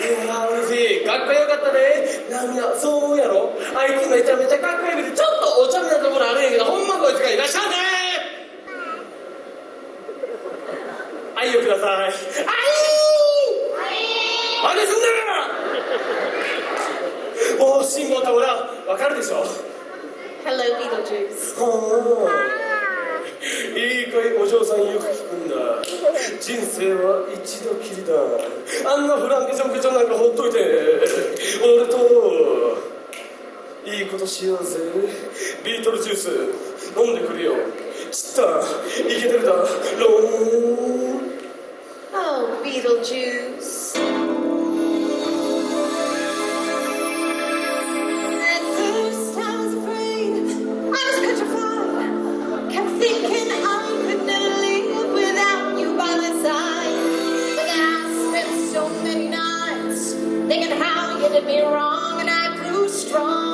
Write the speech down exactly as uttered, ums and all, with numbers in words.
やーウルフィーかっこよかったね。なあみんなそう思うやろ。あいつめちゃめちゃかっこよくてちょっとお茶目なところあるんやけど、ほんまこいつがいらっしゃいねー。愛をください。愛あれすんなもう信号たほらわかるでしょ。 Hello, Beetlejuice. はあ、いいかいお嬢さんよく聞くんだ。人生は一度きりだ。あんなフランケションケチョンなんかほっといて俺といいことしようぜ。ビートルジュース飲んでくるよ。知ったイケてるだろう。 Oh, Beetlejuice. At first I was afraid, I was petrified, kept thinking I could never live without you by my side. But then I spent so many nights thinking how you did me wrong, and I grew strong.